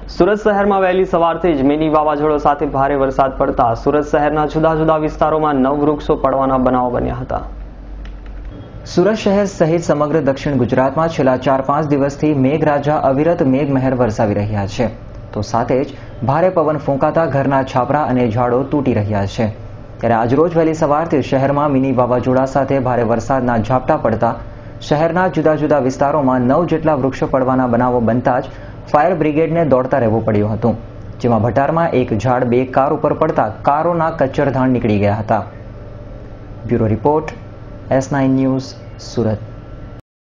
સુરત શહેરમાં વહેલી સવારથી જ મિની વાવાઝોડા સાથે ભારે વરસાદ પડતા સુરત શહેરના જુદા જુદા વિસ્તારોમાં 9 વૃક્ષો પડવાના બનાવો બન્યા હતા. સુરત શહેર સહિત સમગ્ર દક્ષિણ ગુજરાતમાં છેલ્લા 4-5 દિવસથી મેઘરાજા અવિરત મેઘમહેર વરસાવી રહ્યા છે, તો સાથે જ ભારે પવન ફૂંકાતા ઘરના છાપરા અને ઝાડો તૂટી રહ્યા છે. ત્યારે આજરોજ વહેલી સવારથી શહેરમાં મિની વાવાઝોડા સાથે ભારે વરસાદના ઝાપટા પડતા શહેરના જુદા જુદા વિસ્તારોમાં 9 જેટલા વૃક્ષો પડવાના બનાવો બનતા જ ફાયર બ્રિગેડને દોડતા રહેવું પડ્યું હતું, જેમાં ભટારમાં એક ઝાડ 2 કાર ઉપર પડતા કારોના કચ્ચરધાણ નીકળી ગયા હતા. Bureau report S9 news, Surat.